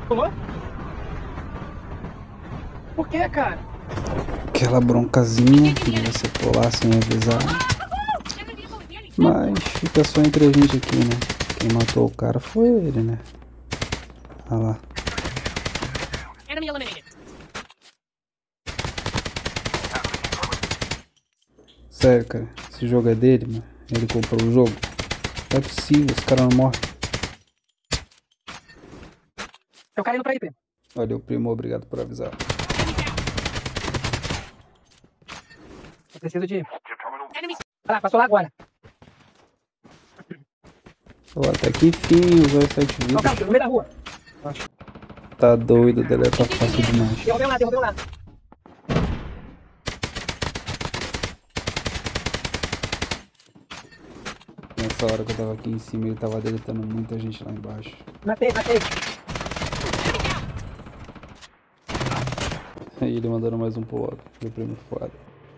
Pulou? Por que, cara? Aquela broncazinha de você pular sem avisar. Mas fica só entre a gente aqui, né? Quem matou o cara foi ele, né? Olha lá. Enemy eliminated. Sério, cara. Esse jogo é dele, mano. Ele comprou o jogo. Não é possível, esse cara não morre. Tem um cara indo pra IP. Valeu, primo. Obrigado por avisar. Eu preciso de... Olha lá, passou lá agora. Ó, até que enfim usou as 7 Ó, cara, vidas. no meio da rua. Tá doido, deleta fácil demais. Derrubei um lá, derrubei um lá. Nessa hora que eu tava aqui em cima, ele tava deletando muita gente lá embaixo. Matei, matei. Aí ele mandando mais um pro outro. Meu primo foda.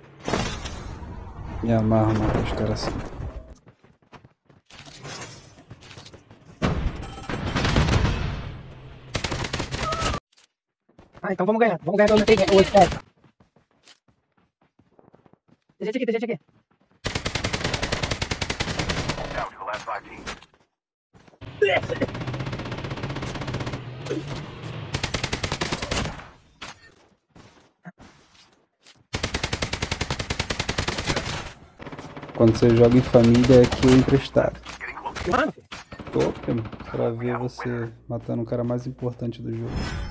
Me amarro matar os caras assim. Ah, então vamos ganhar. Vamos ganhar pelo menos 8, 10. Tem gente aqui, tem gente aqui. Quando você joga em família é kill emprestado. Mano, Tô, primo, pra ver você matando o cara mais importante do jogo.